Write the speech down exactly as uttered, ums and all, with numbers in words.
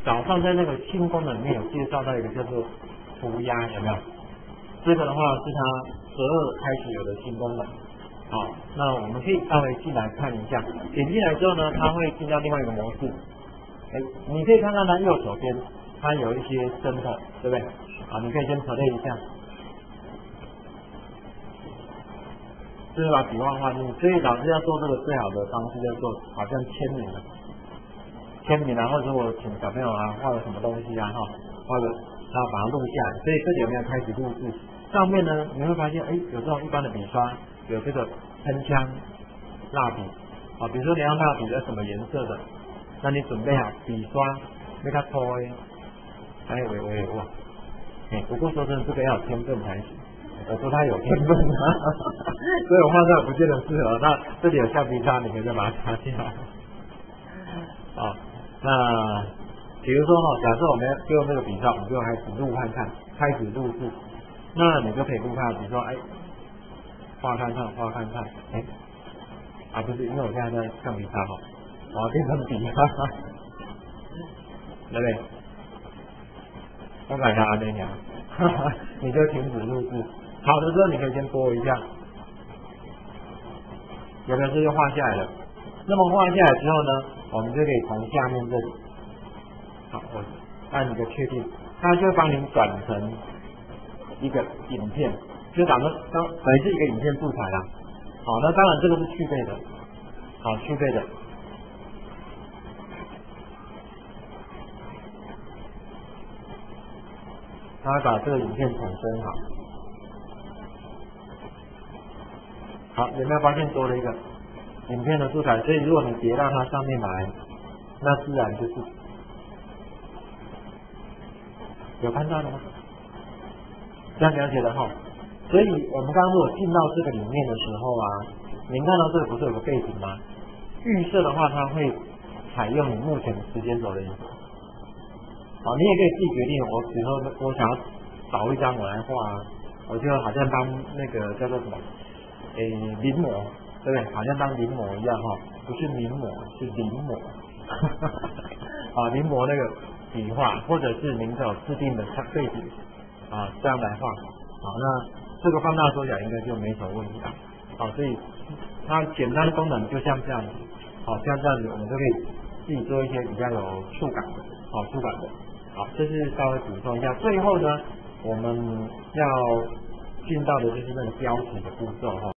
早上在那个新功能里面有介绍到一个叫做涂鸦，有没有？这个的话是它十二开始有的新功能。好，那我们可以稍微进来看一下，点进来之后呢，它会进到另外一个模式。哎，你可以看到它右手边它有一些针头，对不对？好，你可以先 play 一下。就是把笔画画进去，所以老师要做这个最好的方式叫做好像签名了，签名然后如果请小朋友啊画了什么东西啊哈，画了然后把它录下来，所以这里有没有开始录制？上面呢你会发现，哎，有这种一般的笔刷，有这个喷枪、蜡笔，啊，比如说你要蜡笔要什么颜色的，那你准备好笔刷，那个拖，还有我也忘，哎，不过说真的，这个要有天分才行。我说他有天分啊，所以我画这不见得适合。那这里有橡皮擦，你可以再把它擦下来。啊，那比如说哈，假设我们就用这个笔刷，我们就开始录看看，开始录制。那你就可以录看，比如说哎，画看看，画看看，哎，啊不是，因为我现在在橡皮擦哈，我要变成笔哈哈，对不对？我改它那样，哈哈，你就停止录制。好的时候你可以先拨一下，有没有？这就画下来了。那么画下来之后呢，我们就可以从下面这里，好，我按一个确定，它就会帮您转成一个影片，就打算当本是一个影片素材啦。好，那当然这个是去背的，好，去背的。它会把这个影片产生好。好，有没有发现多了一个影片的素材？所以如果你叠到它上面来，那自然就是有看到了吗？这样了解了哈。所以我们刚刚如果进到这个里面的时候啊，您看到这个不是有个背景吗？预设的话，它会采用你目前时间轴的颜色。好，你也可以自己决定，我比如说我想要找一张我来画啊，我就好像当那个叫做什么？诶，临摹，对不对？好像当临摹一样哈，不是临摹，是临摹。啊，临摹那个笔画，或者是您有制定的背景啊，这样来画。好，那这个放大缩小应该就没什么问题了。好，所以它简单的功能就像这样子。好，像这样子我们就可以自己做一些比较有触感的，好触感的。好，这是稍微补充一下。最后呢，我们要进到的就是那个标题的步骤哈。